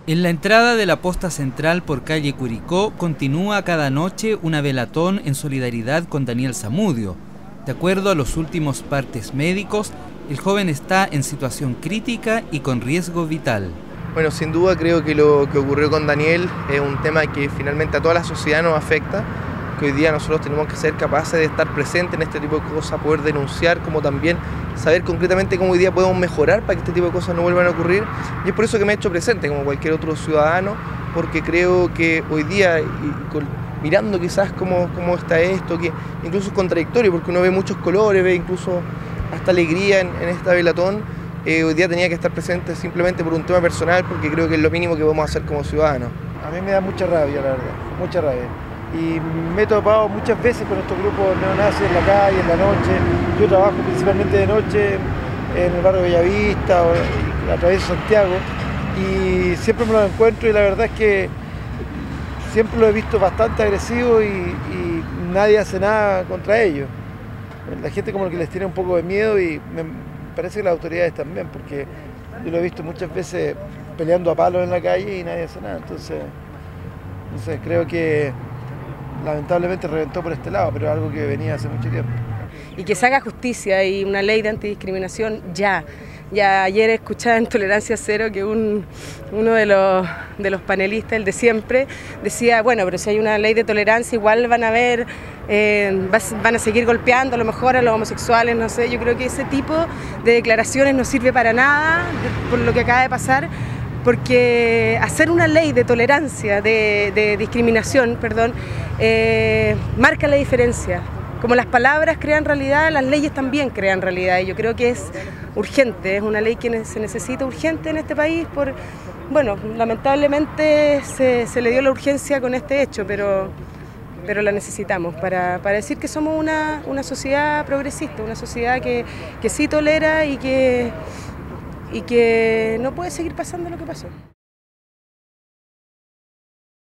En la entrada de la posta central por calle Curicó continúa cada noche una velatón en solidaridad con Daniel Zamudio. De acuerdo a los últimos partes médicos, el joven está en situación crítica y con riesgo vital. Bueno, sin duda creo que lo que ocurrió con Daniel es un tema que finalmente a toda la sociedad nos afecta, que hoy día nosotros tenemos que ser capaces de estar presentes en este tipo de cosas, poder denunciar, como también saber concretamente cómo hoy día podemos mejorar para que este tipo de cosas no vuelvan a ocurrir. Y es por eso que me he hecho presente, como cualquier otro ciudadano, porque creo que hoy día, mirando quizás cómo está esto, que incluso es contradictorio, porque uno ve muchos colores, ve incluso hasta alegría en esta velatón. Hoy día tenía que estar presente simplemente por un tema personal, porque creo que es lo mínimo que podemos hacer como ciudadanos. A mí me da mucha rabia, la verdad, mucha rabia. Y me he topado muchas veces con estos grupos neonazis en la calle, en la noche. Yo trabajo principalmente de noche en el barrio Bellavista o a través de Santiago y siempre me los encuentro y la verdad es que siempre lo he visto bastante agresivo y nadie hace nada contra ellos. La gente como que les tiene un poco de miedo y me parece que las autoridades también, porque yo lo he visto muchas veces peleando a palos en la calle y nadie hace nada. Entonces creo que lamentablemente reventó por este lado, pero es algo que venía hace mucho tiempo. Y que se haga justicia y una ley de antidiscriminación ya. Ya ayer escuchaba en Tolerancia Cero que uno de los panelistas, el de siempre, decía, bueno, pero si hay una ley de tolerancia igual van a seguir golpeando a lo mejor a los homosexuales, no sé. Yo creo que ese tipo de declaraciones no sirve para nada por lo que acaba de pasar, porque hacer una ley de tolerancia, de discriminación, perdón, marca la diferencia. Como las palabras crean realidad, las leyes también crean realidad y yo creo que es urgente, es una ley que se necesita urgente en este país bueno, lamentablemente se le dio la urgencia con este hecho, pero la necesitamos para decir que somos una sociedad progresista, una sociedad que sí tolera y que no puede seguir pasando lo que pasó.